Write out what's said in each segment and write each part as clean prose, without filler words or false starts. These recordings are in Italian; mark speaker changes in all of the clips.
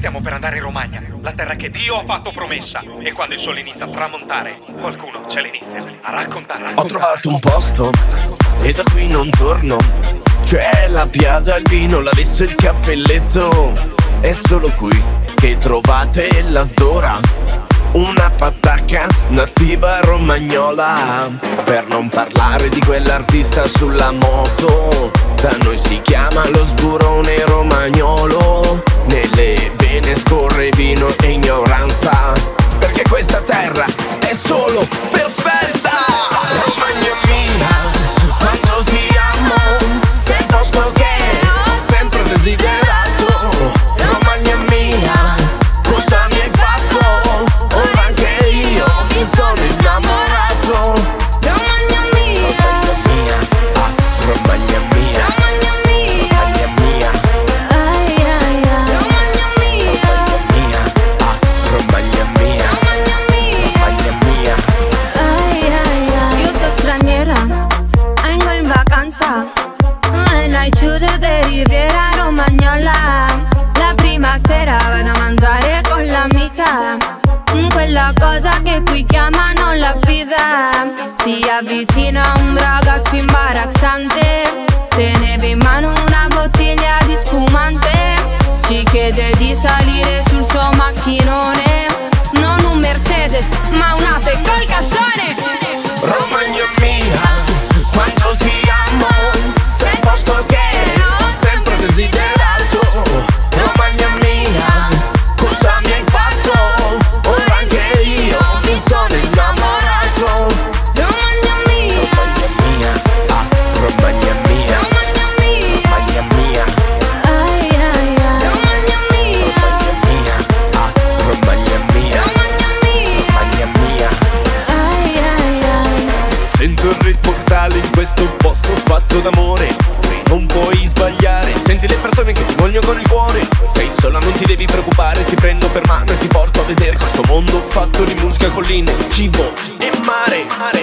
Speaker 1: Stiamo per andare in Romagna, la terra che Dio ha fatto promessa. E quando il sole inizia a tramontare, qualcuno ce l'inizia a raccontare.
Speaker 2: Ho trovato un posto e da qui non torno. C'è la piada, il vino, la vessa e il cappelletto. È solo qui che trovate la sdora, una patacca nativa romagnola. Per non parlare di quell'artista sulla moto, da noi si chiama lo sburone romagnolo. Nelle vene scorre vino e ignoranza, perché questa terra è solo perfetta. Romagna mia, quanto ti amo, sei il posto che ho sempre desiderato. Romagna mia, cosa mi hai fatto? Ora anche io mi sono innamorato.
Speaker 3: Romagna mia,
Speaker 2: Romagna mia,
Speaker 3: Romagna mia,
Speaker 2: Romagna mia,
Speaker 3: ai ai ai, Romagna mia,
Speaker 2: Romagna mia,
Speaker 3: Romagna mia,
Speaker 2: Romagna mia.
Speaker 3: ai ai ai. Io sto straniera, vengo in vacanza e lei chiude di Riviera Romagnola. La prima sera vado a mangiare con l'amica, quella cosa che qui chiamano la vita. Si avvicina un ragazzo imbarazzante, teneva in mano una bottiglia di spumante. Ci chiede di salire sul suo macchinone, non un Mercedes ma un'ape col cassone.
Speaker 2: Romagna mia, quanto ti amo, sei il posto che ho sempre desiderato. Romagna mia, cosa mi hai fatto? Ora anche io mi sono innamorato.
Speaker 3: Romagna mia,
Speaker 2: Romagna mia,
Speaker 3: Romagna mia,
Speaker 2: Romagna mia,
Speaker 3: ai ai ai, Romagna mia,
Speaker 2: Romagna mia,
Speaker 3: Romagna mia,
Speaker 2: Romagna mia.
Speaker 3: ai ai ai.
Speaker 2: Sento il ritmo che sale in questo posto fatto d'amore. Non puoi sbagliare, senti le persone che ti vogliono con il cuore. Sei sola, non ti devi preoccupare, ti prendo per mano e ti porto a vedere questo mondo fatto di musica, colline, cibo e mare.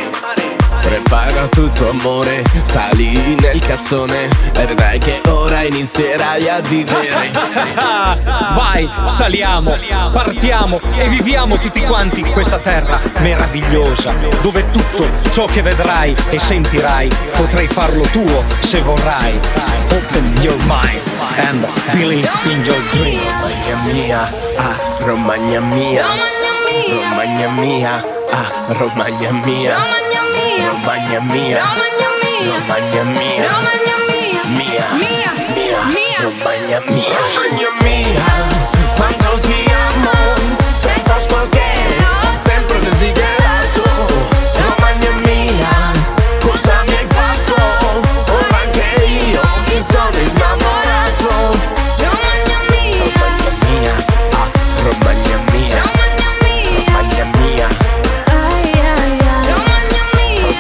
Speaker 2: Prepara tutto amore, sali nel cassone e vedrai che ora inizierai a vivere.
Speaker 1: Vai, saliamo, partiamo e viviamo tutti quanti in questa terra meravigliosa, dove tutto ciò che vedrai e sentirai potrai farlo tuo se vorrai. Open your mind and believe in your dreams.
Speaker 2: Romagna mia, Romagna mia,
Speaker 3: Romagna mia,
Speaker 2: Romagna mia, Romagna mia,
Speaker 3: Romagna mia,
Speaker 2: Romagna mia,
Speaker 3: Romagna mia,
Speaker 2: Romagna mia,
Speaker 3: Romagna mia,
Speaker 2: mia,
Speaker 3: mia,
Speaker 2: mia,
Speaker 3: mia.
Speaker 2: Romagna mia, Romagna mia, quanto ti amo, sei il posto che ho sempre desiderato. Romagna mia, cosa mi hai fatto? Ora anche io mi sono innamorato.
Speaker 3: Romagna mia,
Speaker 2: Romagna mia,
Speaker 3: Romagna mia,
Speaker 2: Romagna mia,
Speaker 3: ai ai ai, Romagna mia,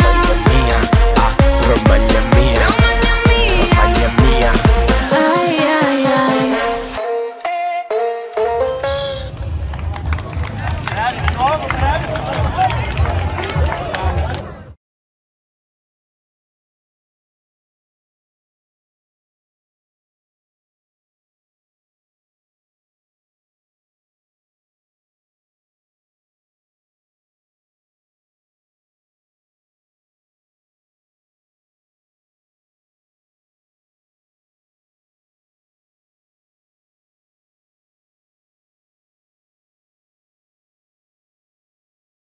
Speaker 2: Romagna mia,
Speaker 3: Romagna mia,
Speaker 2: Romagna mia.
Speaker 3: ai ai ai.
Speaker 4: Bravo, bravo.